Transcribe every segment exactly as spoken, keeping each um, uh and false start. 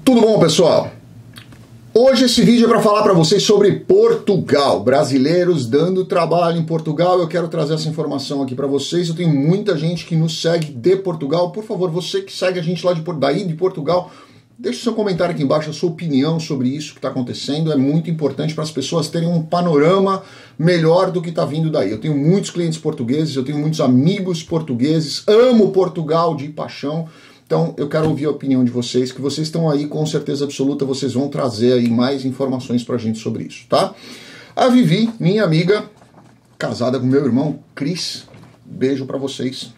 Tudo bom, pessoal? Hoje esse vídeo é para falar para vocês sobre Portugal, brasileiros dando trabalho em Portugal. Eu quero trazer essa informação aqui para vocês. Eu tenho muita gente que nos segue de Portugal. Por favor, você que segue a gente lá de, daí de Portugal, deixe seu comentário aqui embaixo, a sua opinião sobre isso que está acontecendo. É muito importante para as pessoas terem um panorama melhor do que está vindo daí. Eu tenho muitos clientes portugueses, eu tenho muitos amigos portugueses, amo Portugal de paixão. Então eu quero ouvir a opinião de vocês, que vocês estão aí com certeza absoluta, vocês vão trazer aí mais informações pra gente sobre isso, tá? A Vivi, minha amiga, casada com meu irmão Cris, beijo pra vocês,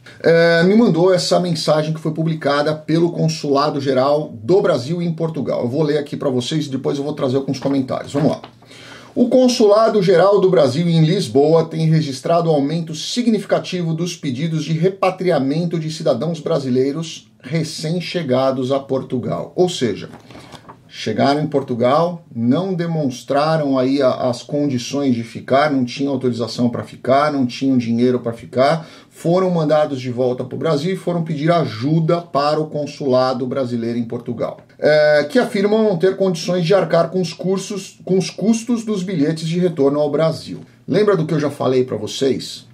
é, me mandou essa mensagem que foi publicada pelo Consulado Geral do Brasil em Portugal. Eu vou ler aqui pra vocês e depois eu vou trazer alguns comentários. Vamos lá. O Consulado Geral do Brasil em Lisboa tem registrado aumento significativo dos pedidos de repatriamento de cidadãos brasileiros recém-chegados a Portugal. Ou seja, chegaram em Portugal, não demonstraram aí as condições de ficar, não tinham autorização para ficar, não tinham dinheiro para ficar, foram mandados de volta para o Brasil e foram pedir ajuda para o consulado brasileiro em Portugal, é, que afirmam não ter condições de arcar com os, cursos, com os custos dos bilhetes de retorno ao Brasil. Lembra do que eu já falei para vocês?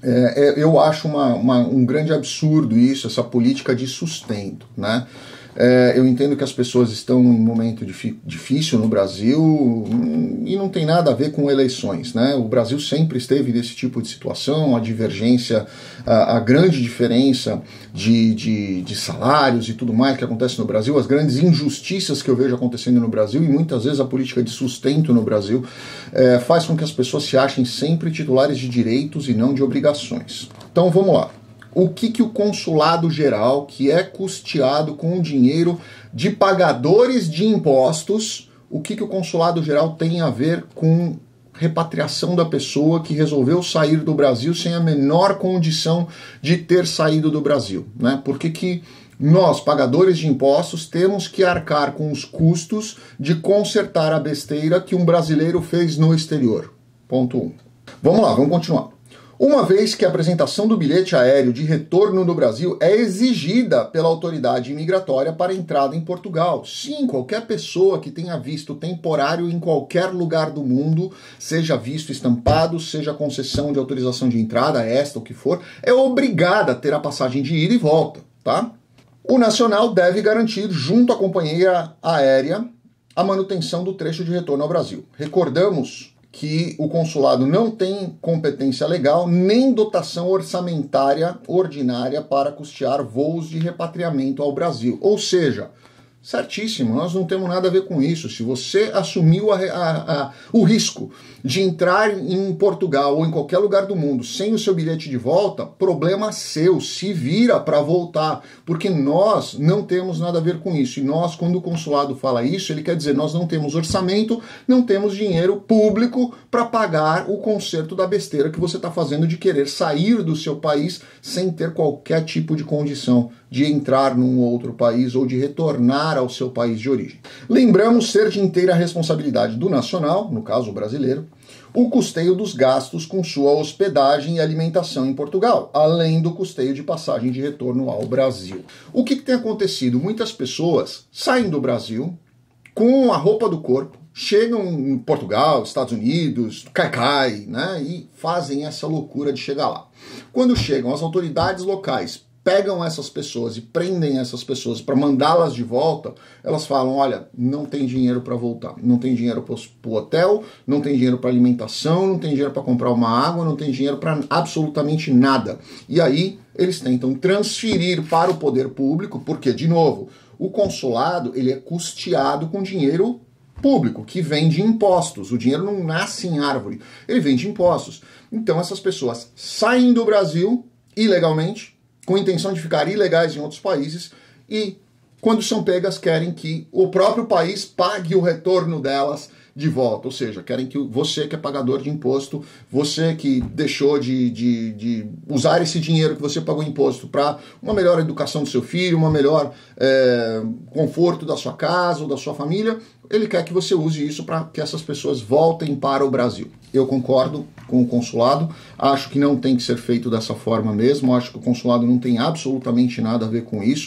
É, eu acho uma, uma, um grande absurdo isso, essa política de sustento, né? É, eu entendo que as pessoas estão em um momento difícil no Brasil e não tem nada a ver com eleições, né? O Brasil sempre esteve nesse tipo de situação, a divergência, a, a grande diferença de, de, de salários e tudo mais que acontece no Brasil, as grandes injustiças que eu vejo acontecendo no Brasil e muitas vezes a política de sustento no Brasil é, faz com que as pessoas se achem sempre titulares de direitos e não de obrigações. Então vamos lá. O que, que o Consulado Geral, que é custeado com o dinheiro de pagadores de impostos, o que, que o Consulado Geral tem a ver com repatriação da pessoa que resolveu sair do Brasil sem a menor condição de ter saído do Brasil, né? Por que, que nós, pagadores de impostos, temos que arcar com os custos de consertar a besteira que um brasileiro fez no exterior? Ponto um. Vamos lá, vamos continuar. Uma vez que a apresentação do bilhete aéreo de retorno no Brasil é exigida pela autoridade imigratória para entrada em Portugal. Sim, qualquer pessoa que tenha visto temporário em qualquer lugar do mundo, seja visto estampado, seja concessão de autorização de entrada, esta ou que for, é obrigada a ter a passagem de ida e volta, tá? O nacional deve garantir, junto à companhia aérea, a manutenção do trecho de retorno ao Brasil. Recordamos que o consulado não tem competência legal nem dotação orçamentária ordinária para custear voos de repatriamento ao Brasil. Ou seja, certíssimo, nós não temos nada a ver com isso. Se você assumiu a, a, a, o risco de entrar em Portugal ou em qualquer lugar do mundo sem o seu bilhete de volta, problema seu, se vira para voltar, porque nós não temos nada a ver com isso. E nós, quando o consulado fala isso, ele quer dizer, nós não temos orçamento, não temos dinheiro público para pagar o conserto da besteira que você está fazendo de querer sair do seu país sem ter qualquer tipo de condição de entrar num outro país ou de retornar ao seu país de origem. Lembramos ser de inteira responsabilidade do nacional, no caso o brasileiro, o custeio dos gastos com sua hospedagem e alimentação em Portugal, além do custeio de passagem de retorno ao Brasil. O que, que tem acontecido? Muitas pessoas saem do Brasil com a roupa do corpo, chegam em Portugal, Estados Unidos, Caicai, né, e fazem essa loucura de chegar lá. Quando chegam, as autoridades locais pegam essas pessoas e prendem essas pessoas para mandá-las de volta, elas falam, olha, não tem dinheiro para voltar, não tem dinheiro para o hotel, não tem dinheiro para alimentação, não tem dinheiro para comprar uma água, não tem dinheiro para absolutamente nada. E aí eles tentam transferir para o poder público, porque, de novo, o consulado ele é custeado com dinheiro público, que vem de impostos. O dinheiro não nasce em árvore, ele vem de impostos. Então essas pessoas saem do Brasil ilegalmente, com intenção de ficar ilegais em outros países e, quando são pegas, querem que o próprio país pague o retorno delas de volta. Ou seja, querem que você que é pagador de imposto, você que deixou de, de, de usar esse dinheiro que você pagou imposto para uma melhor educação do seu filho, uma melhor é, conforto da sua casa ou da sua família, ele quer que você use isso para que essas pessoas voltem para o Brasil. Eu concordo com o consulado, acho que não tem que ser feito dessa forma mesmo, acho que o consulado não tem absolutamente nada a ver com isso. O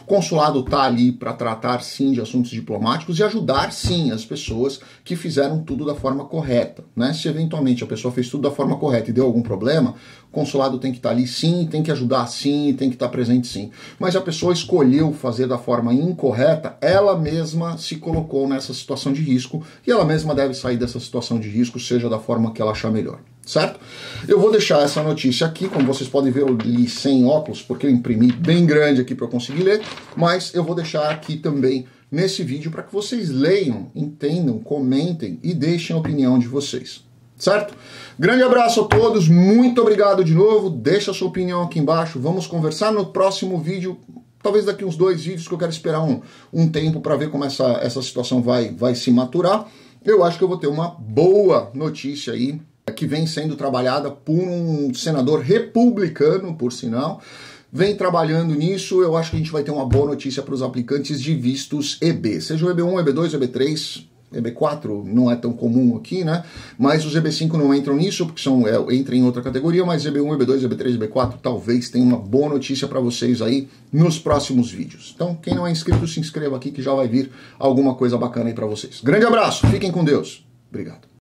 consulado está ali para tratar, sim, de assuntos diplomáticos e ajudar, sim, as pessoas que fizeram tudo da forma correta, né? Se eventualmente a pessoa fez tudo da forma correta e deu algum problema, o consulado tem que estar ali, sim, tem que ajudar, sim, tem que estar presente, sim. Mas a pessoa escolheu fazer da forma incorreta, ela mesma se colocou nessa situação de risco e ela mesma deve sair dessa situação de risco, seja da forma que ela achar melhor. Certo? Eu vou deixar essa notícia aqui, como vocês podem ver, eu li sem óculos, porque eu imprimi bem grande aqui para eu conseguir ler, mas eu vou deixar aqui também nesse vídeo para que vocês leiam, entendam, comentem e deixem a opinião de vocês. Certo? Grande abraço a todos, muito obrigado de novo, deixa a sua opinião aqui embaixo, vamos conversar no próximo vídeo, talvez daqui uns dois vídeos, que eu quero esperar um, um tempo para ver como essa, essa situação vai, vai se maturar. Eu acho que eu vou ter uma boa notícia aí, que vem sendo trabalhada por um senador republicano, por sinal, vem trabalhando nisso. Eu acho que a gente vai ter uma boa notícia para os aplicantes de vistos E B, seja o E B um, E B dois, E B três, E B quatro não é tão comum aqui, né? Mas os E B cinco não entram nisso, porque são, é, entram em outra categoria, mas E B um, E B dois, E B três, E B quatro talvez tenha uma boa notícia para vocês aí nos próximos vídeos. Então, quem não é inscrito, se inscreva aqui que já vai vir alguma coisa bacana aí para vocês. Grande abraço, fiquem com Deus. Obrigado.